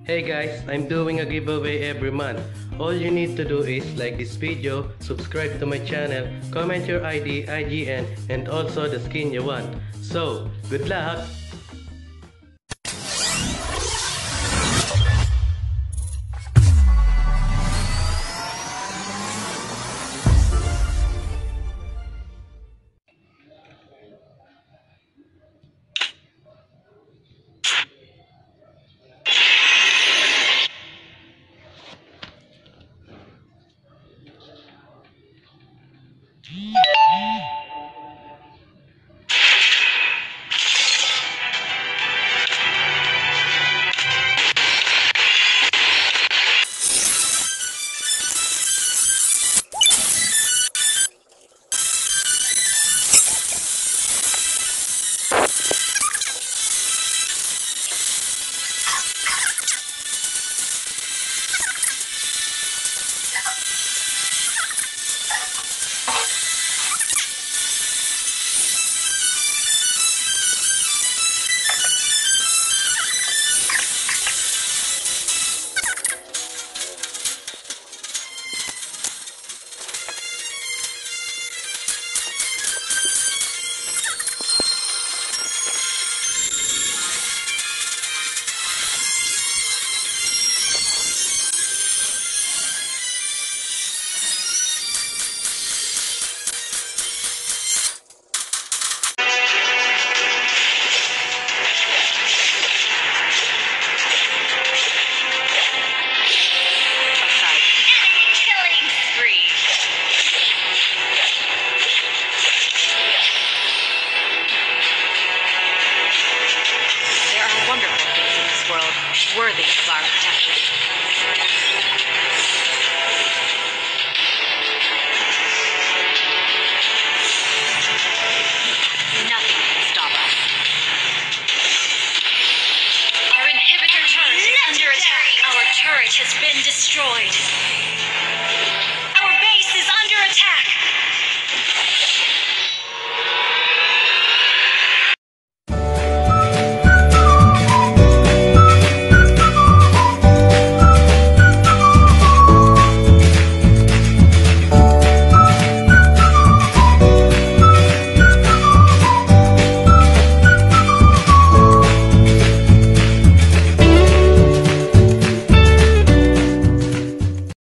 Hey guys, I'm doing a giveaway every month. All you need to do is like this video, subscribe to my channel, comment your ID, IGN, and also the skin you want. So, good luck! Worthy of our protection.